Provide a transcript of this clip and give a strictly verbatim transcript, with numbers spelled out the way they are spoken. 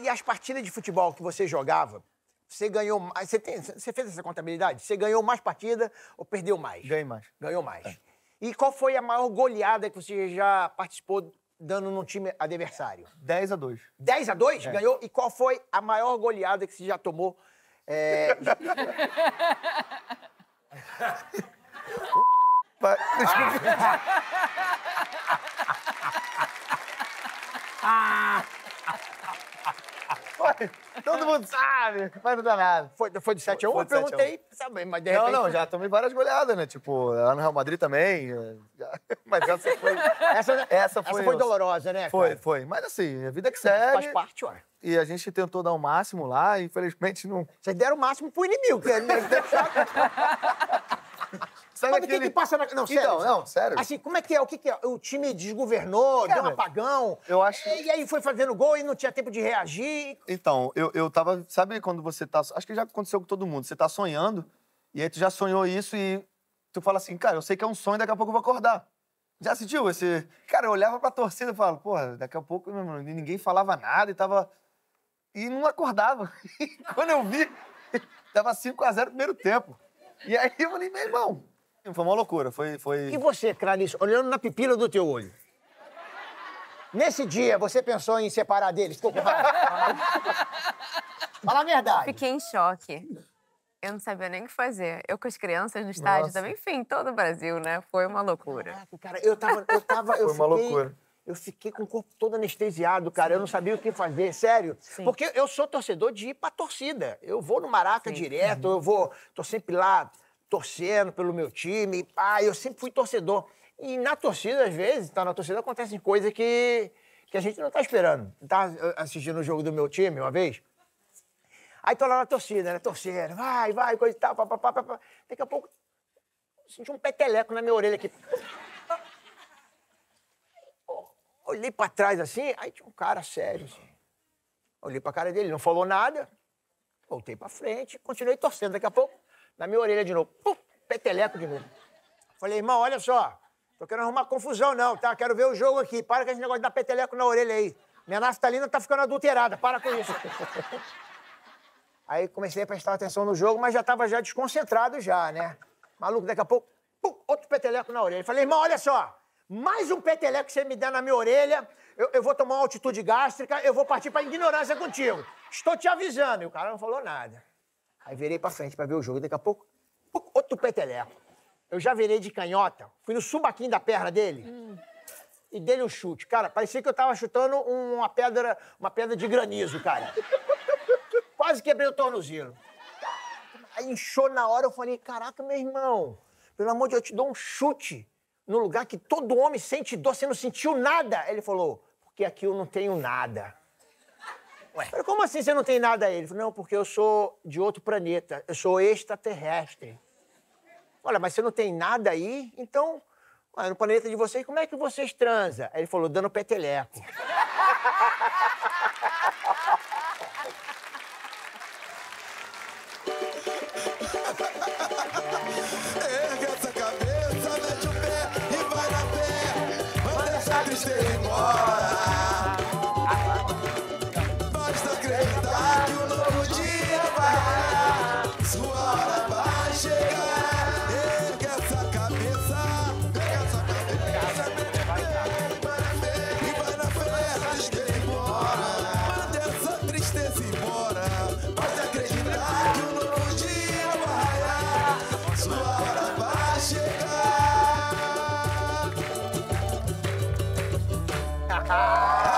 e as partidas de futebol que você jogava, você ganhou mais... Você, tem, você fez essa contabilidade? Você ganhou mais partida ou perdeu mais? Ganhei mais. Ganhou mais. É. E qual foi a maior goleada que você já participou dando num time adversário? dez a dois. dez a dois? É. Ganhou? E qual foi a maior goleada que você já tomou? É... Desculpa. Ah! Foi. Todo mundo sabe, mas não dá nada. Foi, foi de sete a um? Foi Eu de sete a um. perguntei, sabe, mas de Não, repente... não, já tomei várias goleadas, né? Tipo, lá no Real Madrid também. já- Mas essa foi... Essa, Essa foi, essa foi dolorosa, né, Foi, cara? foi. Mas assim, a vida que segue. Faz parte, ué. E a gente tentou dar o máximo lá, e infelizmente não... Vocês deram o máximo pro inimigo, que ele deve chato. Sabe Mas o que aquele- que passa na... Não, sério. Então, não, sério. Assim, como é que é? O que que é? O time desgovernou, deu um Cara, apagão. eu acho- E aí foi fazendo gol e não tinha tempo de reagir. Então, eu, eu tava... Sabe quando você tá... Acho que já aconteceu com todo mundo. Você tá sonhando, e aí tu já sonhou isso e tu fala assim, cara, eu sei que é um sonho, daqui a pouco eu vou acordar. Já assistiu esse... Cara, eu olhava pra torcida e falava, porra, daqui a pouco meu irmão, ninguém falava nada e tava... E não acordava. E quando eu vi, tava cinco a zero no primeiro tempo. E aí eu falei, meu irmão... Foi uma loucura, foi... foi... E você, Clarice, olhando na pupila do teu olho, nesse dia, você pensou em separar deles? Ficou com raiva? Fala a verdade. Fiquei em choque. Eu não sabia nem o que fazer. Eu com as crianças no estádio Nossa. também, enfim, todo o Brasil, né? Foi uma loucura. Caraca, cara, eu tava... Eu tava eu Foi uma fiquei, loucura. Eu fiquei com o corpo todo anestesiado, cara. Eu não sabia o que fazer, sério. Sim. Porque eu sou torcedor de ir pra torcida. Eu vou no Maraca Sim. direto, eu vou... Tô sempre lá torcendo pelo meu time. Ah, eu sempre fui torcedor. E na torcida, às vezes, tá na torcida, acontecem coisas que, que a gente não tá esperando. Tava assistindo o jogo do meu time uma vez. Aí tô lá na torcida, né? Torcendo, vai, vai, coisa e tal, papapá, papapá. Daqui a pouco, senti um peteleco na minha orelha aqui. Olhei pra trás assim, aí tinha um cara sério, assim. Olhei pra cara dele, não falou nada. Voltei pra frente, continuei torcendo. Daqui a pouco, na minha orelha de novo. Pum, peteleco de novo. Falei, irmão, olha só. Tô querendo arrumar confusão, não, tá? Quero ver o jogo aqui. Para com esse negócio de dar peteleco na orelha aí. Minha naftalina tá ficando adulterada. Para com isso. Aí comecei a prestar atenção no jogo, mas já tava já desconcentrado já, né? Maluco, daqui a pouco, pum, outro peteleco na orelha. Falei, irmão, olha só. Mais um peteleco que você me der na minha orelha, eu, eu vou tomar uma altitude gástrica, eu vou partir pra ignorância contigo. Estou te avisando. E o cara não falou nada. Aí virei pra frente pra ver o jogo. Daqui a pouco, pum, outro peteleco. Eu já virei de canhota, fui no subaquinho da perna dele hum. e dei um chute. Cara, parecia que eu tava chutando uma pedra, uma pedra de granizo, cara. Quase quebrei o tornozelo. Aí inchou na hora, eu falei, caraca, meu irmão, pelo amor de Deus, eu te dou um chute no lugar que todo homem sente dor, você não sentiu nada. Ele falou, porque aqui eu não tenho nada. Ué. Eu falei, como assim você não tem nada aí? Ele falou, não, porque eu sou de outro planeta, eu sou extraterrestre. Olha, mas você não tem nada aí? Então, ué, no planeta de vocês, como é que vocês transam? Aí ele falou, dando peteleco. Erga essa cabeça, mete o pé e vai na fé. Manda essa tristeza embora. Basta acreditar que um novo dia vai raiar. Sua hora vai chegar. Erga essa cabeça, erga essa cabeça, mete o pé e vai na fé. Tristeza embora. Manda essa tristeza embora. Basta acreditar que um novo dia vai raiar. Sua hora vai chegar.